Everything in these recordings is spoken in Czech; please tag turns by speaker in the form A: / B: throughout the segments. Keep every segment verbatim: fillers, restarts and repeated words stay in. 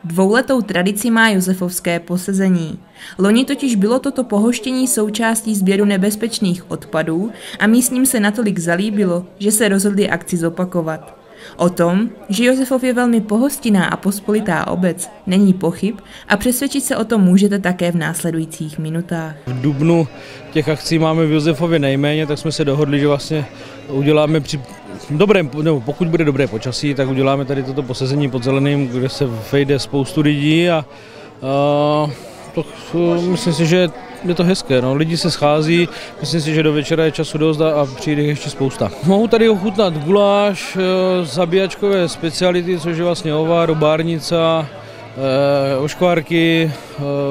A: Dvouletou tradici má josefovské posezení. Loni totiž bylo toto pohoštění součástí sběru nebezpečných odpadů a místním se natolik zalíbilo, že se rozhodli akci zopakovat. O tom, že Josefov je velmi pohostinná a pospolitá obec, není pochyb a přesvědčit se o tom můžete také v následujících minutách.
B: V dubnu těch akcí máme v Josefově nejméně, tak jsme se dohodli, že vlastně uděláme při dobrém, nebo pokud bude dobré počasí, tak uděláme tady toto posezení pod Zeleným, kde se vejde spoustu lidí a, a to, myslím si, že je to hezké, no. Lidi se schází, myslím si, že do večera je času dost a přijde ještě spousta. Mohu tady ochutnat guláš, zabíjačkové speciality, což je vlastně ovár, robárnica, oškvárky,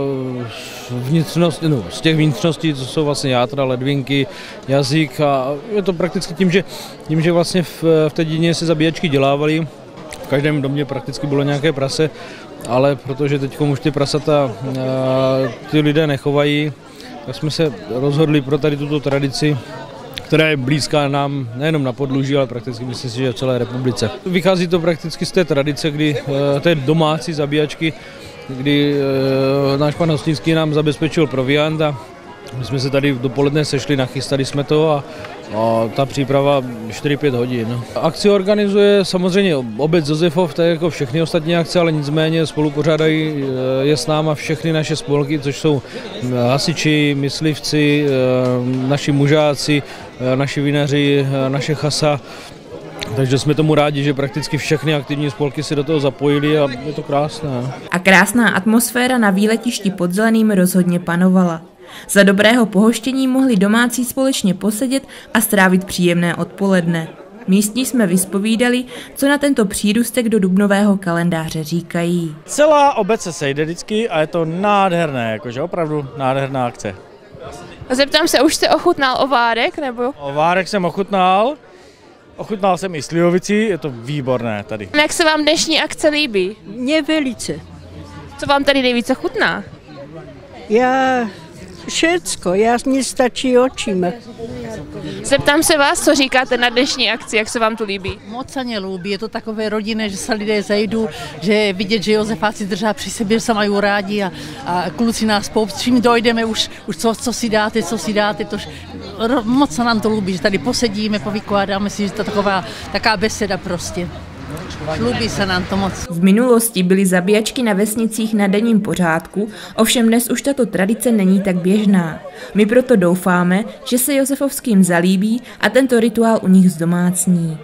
B: vnitřnosti, no, z těch vnitřností, co jsou vlastně játra, ledvinky, jazyk a je to prakticky tím, že, tím, že vlastně v, v té díně se zabíjačky dělávaly, v každém domě prakticky bylo nějaké prase, ale protože teď už ty prasata ty lidé nechovají, tak jsme se rozhodli pro tady tuto tradici, která je blízká nám nejenom na Podluží, ale prakticky myslím si, že v celé republice. Vychází to prakticky z té tradice, kdy té domácí zabíjačky, kdy náš pan hostinský nám zabezpečil proviant a my jsme se tady dopoledne sešli, nachystali jsme to a, a ta příprava čtyři pět hodin. Akci organizuje samozřejmě obec Josefov, tak jako všechny ostatní akce, ale nicméně spolupořádají je s náma všechny naše spolky, což jsou hasiči, myslivci, naši mužáci, naši vinaři, naše chasa. Takže jsme tomu rádi, že prakticky všechny aktivní spolky se do toho zapojily a je to krásné.
A: A krásná atmosféra na výletišti pod Zeleným rozhodně panovala. Za dobrého pohoštění mohli domácí společně posedět a strávit příjemné odpoledne. Místní jsme vyspovídali, co na tento přírůstek do dubnového kalendáře říkají.
C: Celá obec se sejde vždycky a je to nádherné, jakože opravdu nádherná akce.
D: Zeptám se, už jste ochutnal ovárek, nebo?
C: Ovárek jsem ochutnal, ochutnal jsem i slivovici, je to výborné tady.
D: Jak se vám dnešní akce líbí?
E: Mně velice.
D: Co vám tady nejvíce chutná?
E: Já všecko, já mně stačí očima.
D: Zeptám se vás, co říkáte na dnešní akci, jak se vám to líbí?
F: Moc se mě líbí, je to takové rodinné, že se lidé zajdou, že je vidět, že Josefáci držá při sobě, že se mají rádi a, a kluci nás poupt, čím dojdeme, už, už co, co si dáte, co si dáte, tož moc se nám to líbí, že tady posedíme, povykládáme si, že to taková taká beseda prostě. Líbí se nám to moc.
A: V minulosti byly zabíjačky na vesnicích na denním pořádku, ovšem dnes už tato tradice není tak běžná. My proto doufáme, že se josefovským zalíbí a tento rituál u nich zdomácní.